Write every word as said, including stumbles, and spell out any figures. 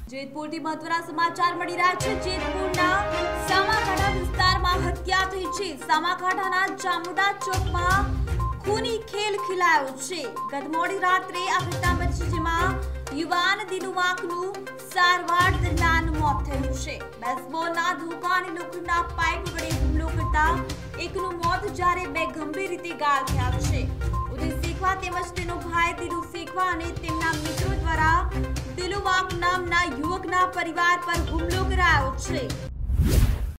જેતપુરથી મહત્વના સમાચાર મળી રહ્યા છે। જેતપુરના સામાખાડા વિસ્તારમાં હત્યા થઈ છે। સામાખાડાના ચામુંડા ચોકમાં ખૂની ખેલ ખેલાયો છે। ગત મોડી રાત્રે આ ઘટના બની જેમાં યુવાન દિલુવાકનું સારવાર દરમિયાન મોત થયું છે। બેસબોલના ધોકા અને લોખંડના પાઇપ વડે હુમલો કરતા એકનું મોત જ્યારે બે ગંભીર રીતે ઘાયલ થયા છે। ઉદય શેખવા તેમજ તેનો ભાઈ દિલુ શેખવા અને તેમના મિત્રો દ્વારા દિલુવાક નામના યુવકના પરિવાર પર હુમલો કરાયો છે।